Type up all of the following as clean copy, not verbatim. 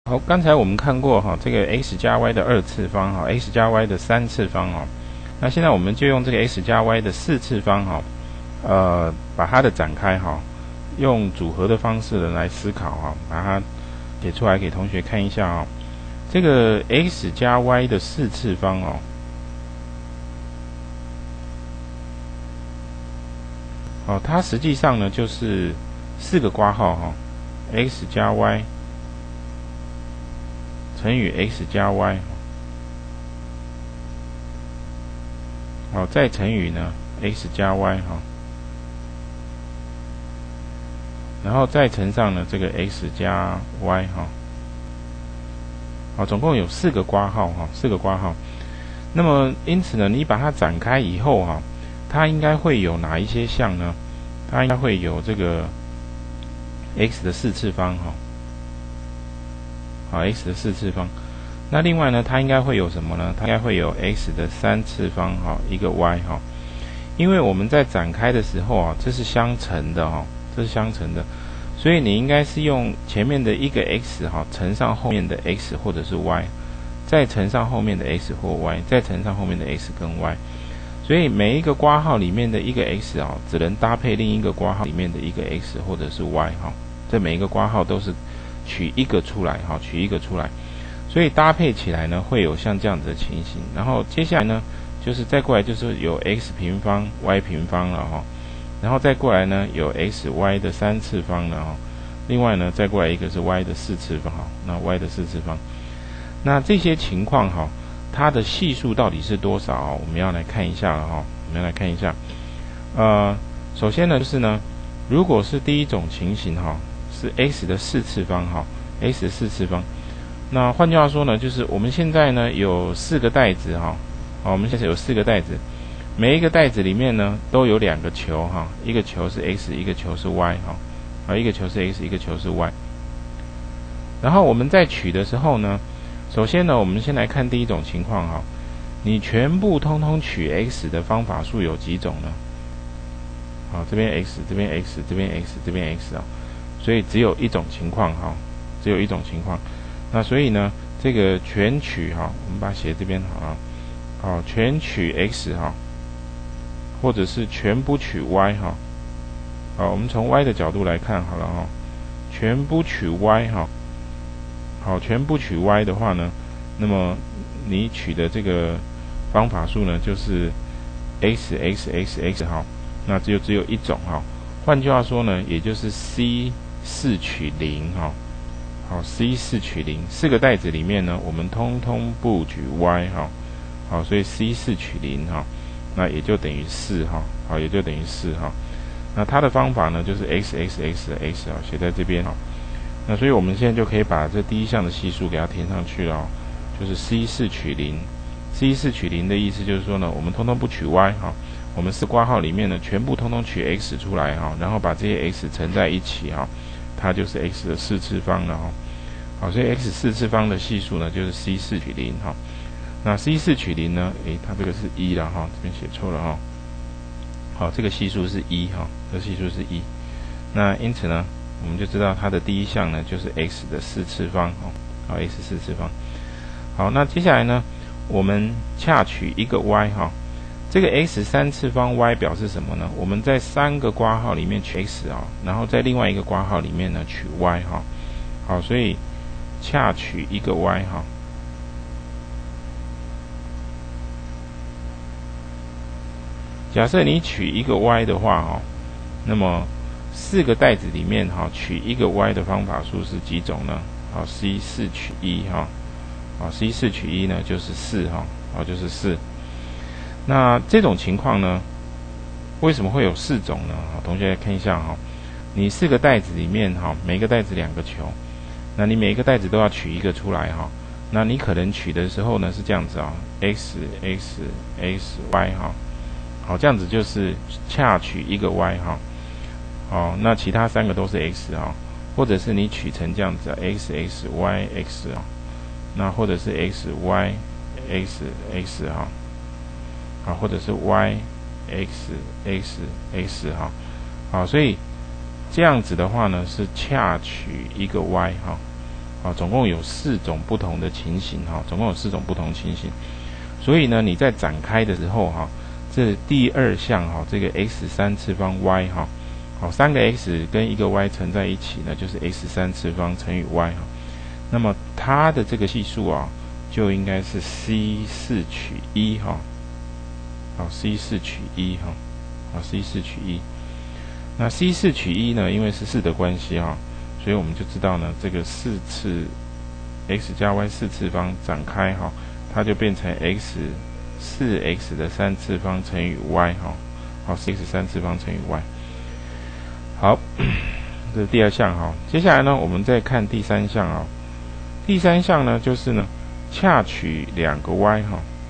好，刚才我们看过哈，这个 x 加 y 的二次方哈 ，x 加 y 的三次方哈。那现在我们就用这个 x 加 y 的四次方哈，把它的展开哈，用组合的方式来思考哈，把它写出来给同学看一下啊。这个 x 加 y 的四次方哦，它实际上呢就是4个括号哈 ，x 加 y 乘以 x 加 y， 再乘以呢 x 加 y 哈，然后再乘上呢这个 x 加 y 哈，总共有4个括号哈，4个括号。那么因此呢，你把它展开以后哈，它应该会有哪一些项呢？它应该会有这个 x 的4次方哈。x 的4次方，那另外呢，它应该会有什么呢？它应该会有 x 的3次方哈，一个 y 哈。因为我们在展开的时候啊，这是相乘的哈，这是相乘的，所以你应该是用前面的一个 x 哈，乘上后面的 x 或者是 y， 再乘上后面的 x 或 y， 再乘上后面的 x 跟 y。所以每一个括号里面的一个 x 啊，只能搭配另一个括号里面的一个 x 或者是 y 哈。这每一个括号都是取一个出来哈，取一个出来，所以搭配起来呢，会有像这样子的情形。然后接下来呢，就是再过来就是有 x 平方 y 平方了哈，然后再过来呢有 x y 的3次方了哈，另外呢再过来一个是 y 的4次方哈，那 y 的4次方，那这些情况哈，它的系数到底是多少？我们要来看一下了哈，我们要来看一下。首先呢就是呢，如果是第一种情形哈，是 x 的4次方哈 ，x 的4次方。那换句话说呢，就是我们现在呢有4个袋子哈，我们现在有4个袋子，每一个袋子里面呢都有2个球哈，一个球是 x， 一个球是 y 哈，一个球是 x， 一个球是 y。然后我们在取的时候呢，首先呢，我们先来看第一种情况哈，你全部通通取 x 的方法数有几种呢？这边 x， 这边 x， 这边 x， 这边 x 啊。所以只有一种情况哈，只有一种情况。那所以呢，这个全取哈，我们把它写这边好，全取 x 哈，或者是全不取 y 哈。我们从 y 的角度来看好了哈，全不取 y 哈。好，全不取 y 的话呢，那么你取的这个方法数呢，就是 x 哈，那只有一种哈。换句话说呢，也就是 c4 取0哈，好 ，c4 取0，4个袋子里面呢，我们通通不取 y 哈，好，所以 c4 取0哈，那也就等于4哈，好，也就等于4哈。那它的方法呢，就是 x 的 x 写在这边哈。那所以我们现在就可以把这第一项的系数给它填上去了，就是 c4 取0，c4 取0的意思就是说呢，我们通通不取 y 哈。我们4括号里面呢，全部通通取 x 出来哈，然后把这些 x 乘在一起哈，它就是 x 的4次方了哈。好，所以 x 4次方的系数呢，就是 c4 取0哈。那 c4 取0呢，它这个是1了哈，这边写错了哈。好，这个系数是1哈，这个系数是1。那因此呢，我们就知道它的第一项呢，就是 x 的4次方哈。好 ，x 4次方。好，那接下来呢，我们洽取一个 y 哈。这个 x 3次方 y 表示什么呢？我们在3个括号里面取 x 然后在另外一个括号里面呢取 y 哈。好，所以洽取一个 y 哈。假设你取一个 y 的话哈，那么4个袋子里面哈取一个 y 的方法数是几种呢？好 ，c4 取1哈。好 ，c4 取1呢就是4哈。好，就是4。那这种情况呢，为什么会有4种呢？同学来看一下哈，你4个袋子里面哈，每个袋子2个球，那你每一个袋子都要取一个出来哈。那你可能取的时候呢是这样子x y 哈，好，这样子就是洽取一个 y 哈。好，那其他3个都是 x 哈，或者是你取成这样子x y x 那或者是 x y x 哈。啊，或者是 y x 哈，好，所以这样子的话呢是洽取一个 y 哈， 总共有4种不同的情形总共有4种不同情形。所以呢，你在展开的时候这第2项这个 x3 次方 y3个 x 跟1个 y 乘在一起呢，就是 x3 次方乘以 y 那么它的这个系数就应该是 c4 取1c4 取1c4取1。那 c4 取1呢，因为是4的关系所以我们就知道呢，这个4次 x 加 y 4次方展开它就变成 4x 的3次方乘以 y4x 3次方乘以 y。好，这是第2项接下来呢，我们再看第3项第3项呢，就是呢，洽取2个 y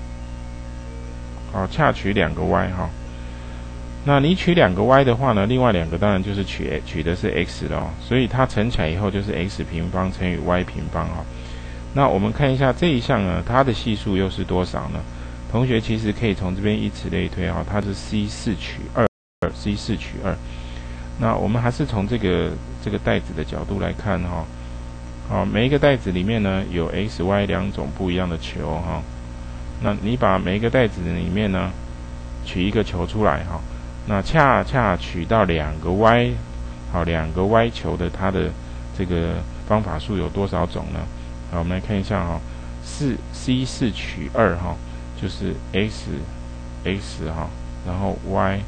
洽取2个 y 那你取2个 y 的话呢，另外2个当然就是取的是 x 了所以它乘起来以后就是 x 平方乘以 y 平方那我们看一下这一项呢，它的系数又是多少呢？同学其实可以从这边以此类推它是 c4 取2 那我们还是从这个袋子的角度来看每一个袋子里面呢有 x y 2种不一样的球那你把每一个袋子里面呢取一个球出来那恰恰取到2个 y 2个 y 球的它的这个方法数有多少种呢？我们来看一下c4 取2就是 x 然后 y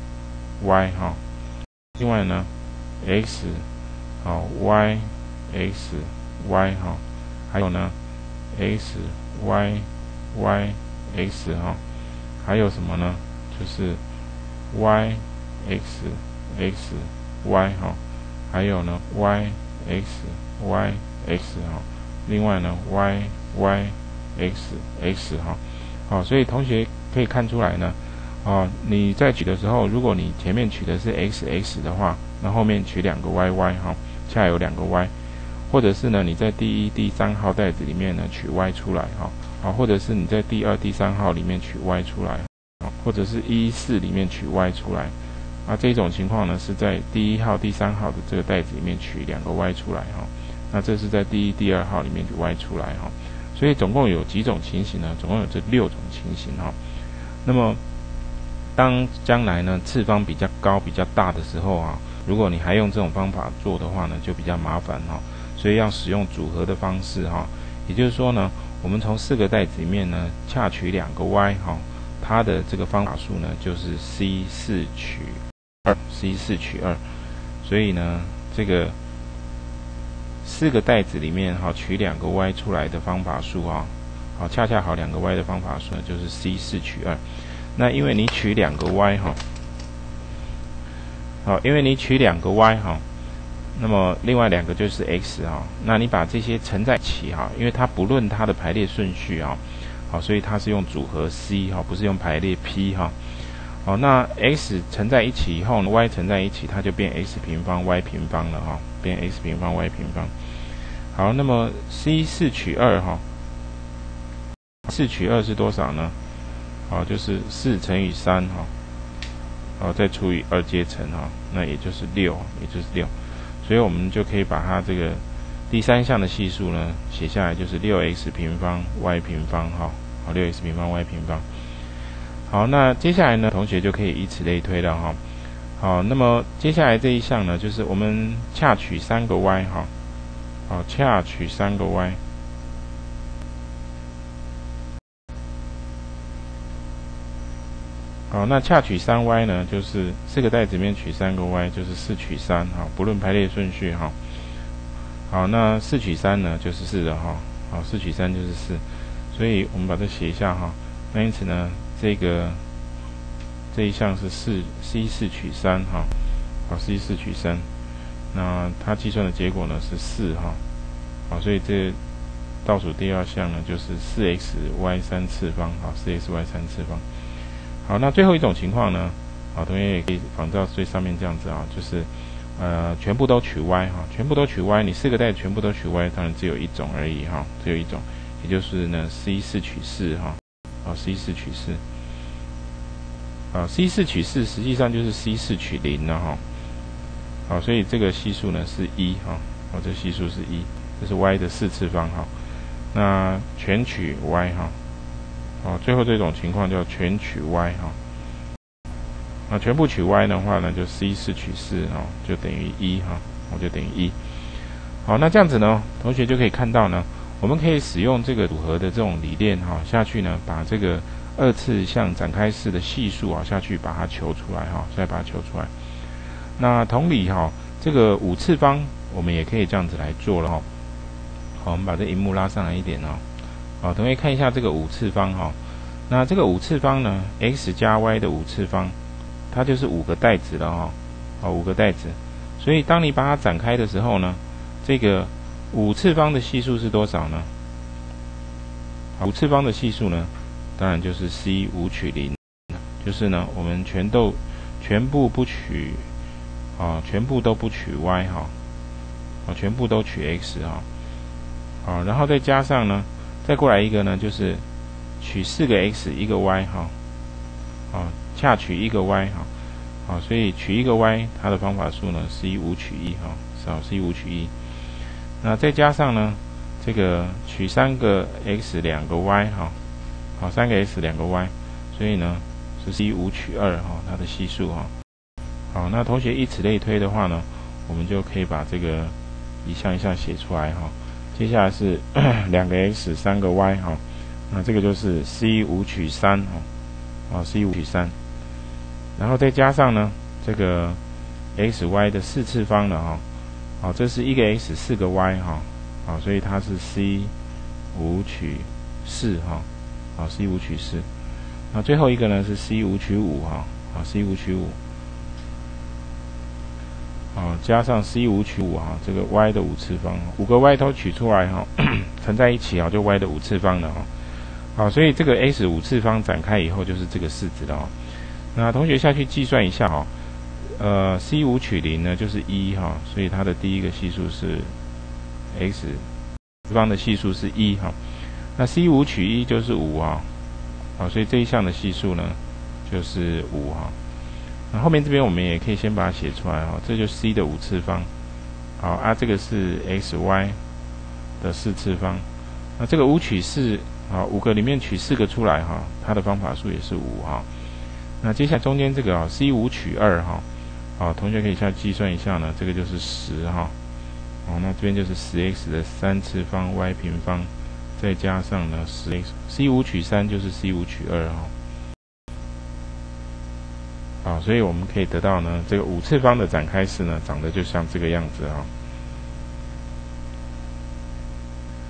另外呢 x y x y 还有呢 x y y x 还有什么呢？就是 y x x y 还有呢 y x y x 另外呢 y y x x 所以同学可以看出来呢你在取的时候，如果你前面取的是 x x 的话，那后面取2个 y y 恰有2个 y， 或者是呢你在第1、第3号袋子里面呢取 y 出来或者是你在第2、第3号里面取 y 出来或者是1、4里面取 y 出来这种情况呢是在第1号、第3号的这个袋子里面取2个 y 出来那这是在第1、第2号里面取 y 出来所以总共有几种情形呢？总共有这6种情形那么当将来呢次方比较高比较大的时候如果你还用这种方法做的话呢，就比较麻烦所以要使用组合的方式也就是说呢，我们从4个袋子里面呢恰取2个 y 它的这个方法数呢就是 c4 取2，所以呢这个4个袋子里面取2个 y 出来的方法数恰恰好2个 y 的方法数呢就是 c4 取2。那因为你取2个 y 因为你取2个 y 那么另外2个就是 x 那你把这些乘在一起因为它不论它的排列顺序所以它是用组合 c 不是用排列 p 那 x 乘在一起以后呢 y 乘在一起，它就变 x 平方 y 平方了变 x 平方 y 平方。好，那么 c4 取24取2是多少呢？就是4乘以3再除以2阶乘那也就是6，所以我们就可以把它这个第3项的系数呢写下来，就是 6x 平方 y 平方6x 平方 y 平方。好，那接下来呢，同学就可以以此类推了好，那么接下来这一项呢，就是我们恰取3个 y 恰取3个 y。好，那恰取3y呢，就是4个袋子里面取3个 y， 就是4取3不论排列顺序好，那4取3呢就是4了4取3就是4，所以我们把这写一下那因此呢，这一项是c4取3c4取3，那它计算的结果呢是4所以这倒数第2项呢就是 4xy3 次方4xy3 次方。好，那最后一种情况呢，同学也可以仿照最上面这样子就是全部都取 y 全部都取 y， 你4个袋子全部都取 y， 当然只有一种而已只有一种，也就是呢 c4 取4c4 取4c4 取4实际上就是 c4 取0了所以这个系数呢是1这系数是1。 这是 y 的4次方哈。那全取 y 哈，最后这种情况叫全取 y 哈。那全部取 y 的话呢，就 c4取4就等于1哈，就等于1。好，那这样子呢，同学就可以看到呢，我们可以使用这个组合的这种理念下去呢，把这个2次项展开式的系数下去把它求出来再把它求出来。那同理这个5次方我们也可以这样子来做了好，我们把这荧幕拉上来一点好，同学看一下这个5次方那这个5次方呢 ，x 加 y 的5次方，它就是5个代子了5个代子。所以当你把它展开的时候呢，这个5次方的系数是多少呢？5次方的系数呢，当然就是 c5取0，就是呢我们全部不取全部都不取 y 全部都取 x 然后再加上呢，再过来一个呢，就是取4个 x 1个 y 恰取1个 y 所以取1个 y 它的方法数呢 c5取1c5取1。那再加上呢，这个取3个 x 2个 y 3个 x 2个 y， 所以呢是 c5取2它的系数好，那同学以此类推的话呢，我们就可以把这个一项一项写出来接下来是2个 x 3个 y 那这个就是 c5取3c5取3，然后再加上呢这个 x y 的4次方了这是1个 x 4个 y 所以它是 c5取4c5取4。那最后一个呢是 c5取5c5取5加上 c5取5这个 y 的5次方，5个 y 都取出来乘在一起就 y 的5次方了所以这个 x 5次方展开以后就是这个式子了那同学下去计算一下c5取0呢就是1所以它的第一个系数是 x 次方的系数是1那 c5取1就是5所以这一项的系数呢就是5那后面这边我们也可以先把它写出来这就是 c 的5次方这个是 xy 的4次方。那这个5取45个里面取4个出来它的方法数也是5那接下来中间这个c5取2同学可以下计算一下呢，这个就是10那这边就是 10x 的3次方 y 平方，再加上呢 10x c5取3就是 c5取2所以我们可以得到呢，这个5次方的展开式呢，长得就像这个样子